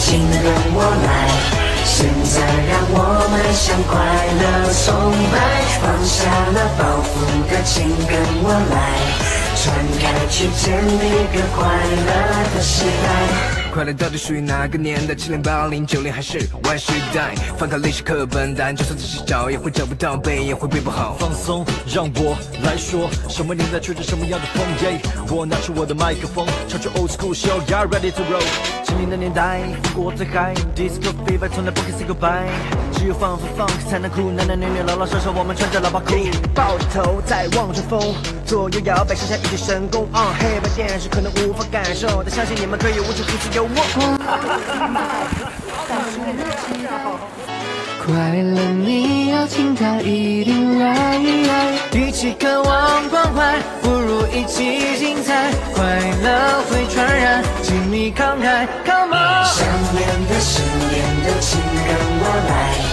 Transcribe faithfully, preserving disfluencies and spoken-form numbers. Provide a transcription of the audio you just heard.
请跟我来。现在让我们向快乐崇拜，放下了包袱的，请跟我来。 传开去建立个快乐的时代。 快乐到底属于哪个年代？七零、八零、九零还是 Y 时代？翻开历史课本，但就算仔细找，也会找不到，背也会背不好。 放松，让我来说，什么年代吹着什么样的风？耶！我拿出我的麦克风，唱出 old school show， yeah ready to roll。七零的年代，风过最嗨 ，disco fever 从来不肯 say goodbye。只有放放放才能酷，男男女女老老少少，我们穿着喇叭裤，抱着头在望着风，左右摇摆，剩下一点神功。啊、uh, ，黑白电视可能无法感受，但相信你们可以悟出如此幽默。 快乐你要听它一定来， 一起渴望关怀，不如一起精彩，快乐会传染，请你慷慨 ，Come on。 想念的、失恋的，请跟我来。